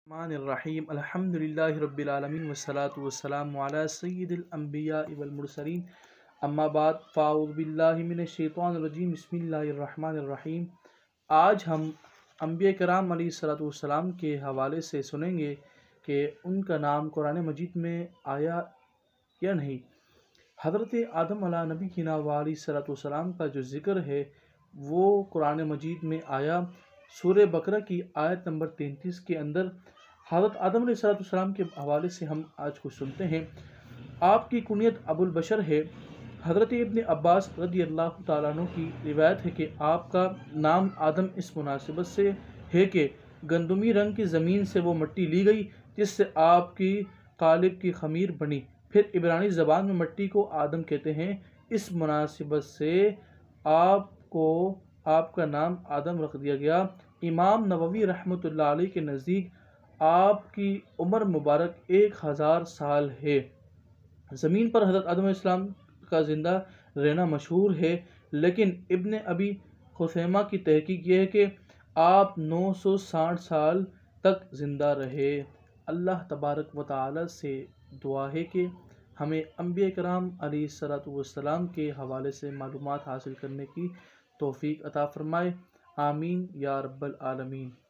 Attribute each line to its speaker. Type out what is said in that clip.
Speaker 1: الرحمن الرحیم الحمدللہ رب العالمین والصلاة والسلام علی سید الانبیاء والمرسلین اما بعد فاعوذ باللہ من الشیطان الرجیم بسم اللہ الرحمن الرحیم۔ آج ہم انبیاء کرام علیہ الصلاۃ والسلام کے حوالے سے سنیں گے کہ ان کا نام قرآن مجید میں آیا یا نہیں۔ حضرت آدم علیہ نبینا علیہ الصلاۃ والسلام کا جو ذکر ہے وہ قرآن مجید میں آیا۔ سورہ بقرہ کی آیت نمبر 33 کے اندر حضرت آدم علیہ السلام کے حوالے سے ہم آج کو سنتے ہیں۔ آپ کی کنیت ابو البشر ہے۔ حضرت ابن عباس رضی اللہ تعالیٰ عنہ کی روایت ہے کہ آپ کا نام آدم اس مناسبت سے ہے کہ گندمی رنگ کی زمین سے وہ مٹی لی گئی جس سے آپ کی قالب کی خمیر بنی، پھر عبرانی زبان میں مٹی کو آدم کہتے ہیں۔ اس مناسبت سے آپ کا نام آدم رکھ دیا گیا۔ امام نووی رحمۃ اللہ علیہ کے نزدیک آپ کی عمر مبارک 1000 سال ہے۔ زمین پر حضرت آدم علیہ السلام کا زندہ رہنا مشہور ہے، لیکن ابن ابی خثیمہ کی تحقیق یہ ہے کہ آپ 960 سال تک زندہ رہے۔ اللہ تبارک و تعالی سے دعا ہے کہ ہمیں انبیاء کرام علیہ الصلاۃ والسلام کے حوالے سے معلومات حاصل کرنے کی توفیق عطا فرمائے۔ آمین یا رب العالمین۔